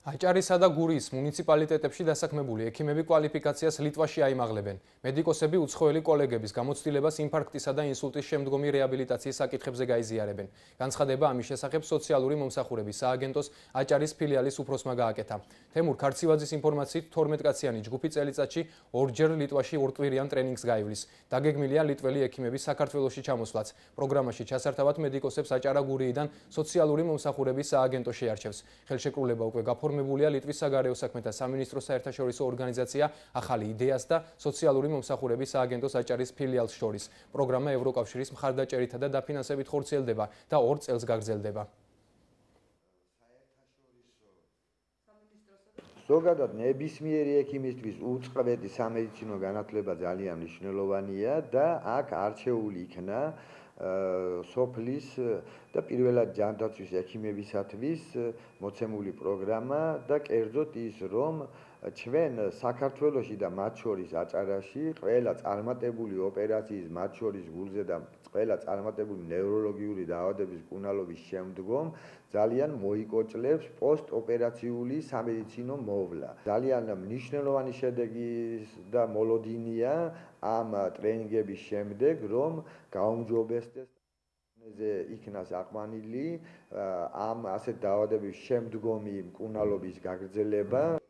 აჭარისა და გურიის მუნიციპალიტეტებში დასაქმებული ექიმები კვალიფიკაციას ლიტვაში აიმაღლებენ. მედიკოსები უცხოელი კოლეგების გამოცდილებას ინფარქტისა და ინსულტის შემდგომი რეაბილიტაციის საკითხებზე გაიზიარებენ. განცხადება ამის შესახებ სოციალური მომსახურების სააგენტოს აჭარის ფილიალის უფროსმა გააკეთა. თემურ ქარცივაძის ინფორმაციით 12 კაციანი ჯგუფი წელიწადში ორჯერ ლიტვაში ორტვირიან ტრენინგს გაივლის. დაგეგმილია ლიტველი ექიმების საქართველოში ჩამოსვლაც. პროგრამაში ჩასართავად მედიკოსებს აჭარა გურიიდან სოციალური მომსახურების სააგენტო შეარჩევს. ხელშეკრულება უკვე გაფორმებულია ლიტვის საგარეო საქმეთა სამინისტროს საერთაშორისო ორგანიზაცია ახალი იდეას და სოციალური მომსახურების სააგენტოს აჭარის ფილიალს შორის. პროგრამა ევროკავშირის მხარდაჭერითა და დაფინანსებით ხორციელდება და 2 წელს გაგრძელდება. ზოგადად ნებისმიერი ექიმისთვის უწყლედი სამედიცინო განათლება ძალიან მნიშვნელოვანია და აქ არჩეული იქნა სოფლის და პირველად ჯანდაცვის ექიმებისათვის მოცემული პროგრამა და კერძოდ ის რომ ჩვენ საქართველოში და მათ შორის აჭარაში ყველა წარმატებული ოპერაციის მათ შორის გულზე და ყველა წარმატებული ნევროლოგიური დაავადების კუნალობის შემდგომ ძალიან მოიკოჭლებს პოსტოპერაციული სამედიცინო მოვლა. ძალიან მნიშვნელოვანი შედეგი და მოლოდინია ამ ტრენინგების შემდეგ, რომ გაუმჯობესდეს იქნას აყვანილი ამ ასეთ დაავადების შემდგომი მკურნალობის გაგრძელება.